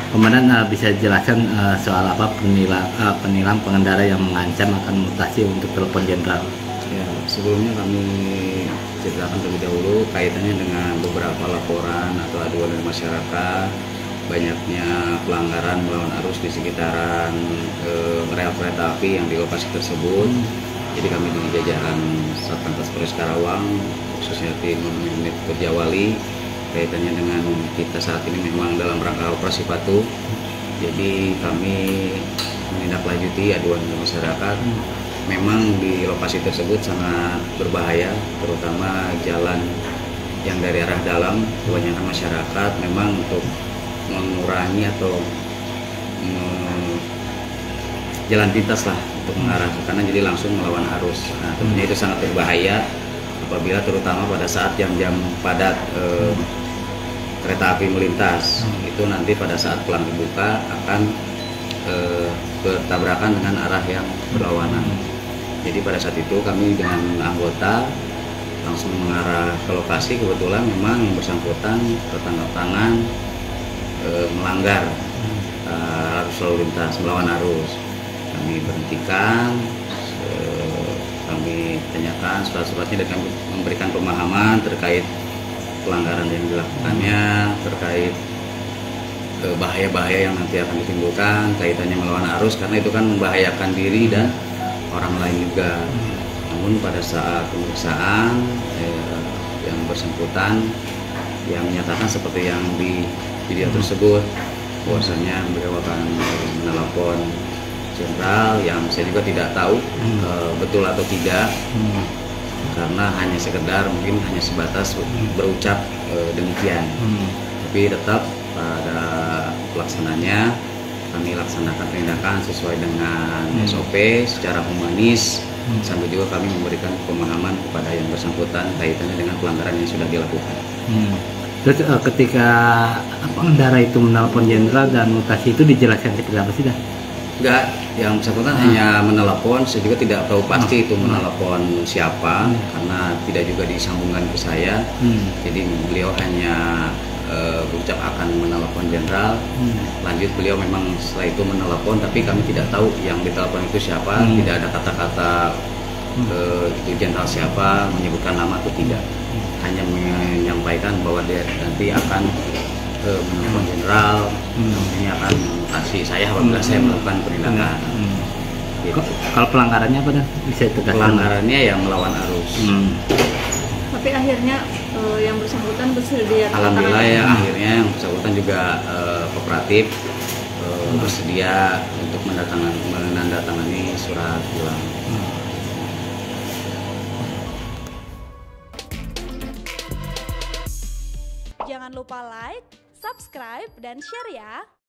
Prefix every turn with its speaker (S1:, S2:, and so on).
S1: Komandan bisa jelaskan soal apa penilang pengendara yang mengancam akan mutasi untuk telepon jenderal?
S2: Ya, sebelumnya kami ceritakan terlebih dahulu kaitannya dengan beberapa laporan atau aduan dari masyarakat banyaknya pelanggaran melawan arus di sekitaran rel kereta api yang di lokasi tersebut. Jadi kami di jajaran Satlantas Polres Karawang, khususnya tim unit Perjawali, kaitannya dengan kita saat ini memang dalam rangka operasi patuh. Jadi kami menindaklanjuti aduan dari masyarakat. Memang di lokasi tersebut sangat berbahaya, terutama jalan yang dari arah dalam. Kebanyakan masyarakat memang untuk mengurangi atau jalan pintas lah untuk mengarah ke kanan, jadi langsung melawan arus. Nah, tentunya itu sangat berbahaya apabila terutama pada saat jam-jam padat kereta api melintas. Itu nanti pada saat pelang dibuka akan bertabrakan dengan arah yang berlawanan. Jadi pada saat itu kami dengan anggota langsung mengarah ke lokasi. Kebetulan memang yang bersangkutan tertangkap tangan melanggar arus lalu lintas, melawan arus. Kami berhentikan, kami tanyakan surat-suratnya dan kami memberikan pemahaman terkait pelanggaran yang dilakukannya, terkait bahaya-bahaya yang nanti akan ditimbulkan kaitannya melawan arus, karena itu kan membahayakan diri dan orang lain juga. Namun pada saat pemeriksaan yang bersangkutan yang menyatakan seperti yang di video tersebut, bahwasanya beliau akan menelepon jenderal, yang saya juga tidak tahu betul atau tidak, karena hanya sekedar mungkin hanya sebatas berucap demikian. Tapi tetap pada pelaksananya kami laksanakan tindakan sesuai dengan SOP secara humanis, sambil juga kami memberikan pemahaman kepada yang bersangkutan kaitannya dengan pelanggaran yang sudah dilakukan.
S1: Terus ketika pengendara itu menelpon jenderal dan mutasi itu dijelaskan seperti apa sih dah?
S2: Enggak, yang bersangkutan hanya menelepon. Saya juga tidak tahu pasti itu menelepon siapa, karena tidak juga disambungkan ke saya. Jadi beliau hanya berucap akan menelepon jenderal. Lanjut beliau memang setelah itu menelepon, tapi kami tidak tahu yang ditelepon itu siapa. Tidak ada kata-kata itu jenderal siapa, menyebutkan nama atau tidak. Hanya menyampaikan bahwa dia nanti akan menelepon jenderal, ini akan kasih saya apabila saya melakukan penindakan. Gitu.
S1: Kalau pelanggarannya apa dah? Bisa tegaskan?
S2: Pelanggarannya yang melawan arus.
S3: Tapi akhirnya yang bersangkutan bersedia.
S2: Alhamdulillah ya, akhirnya yang bersangkutan juga kooperatif, bersedia untuk menandatangani surat tilang.
S4: Jangan lupa like, subscribe, dan share ya.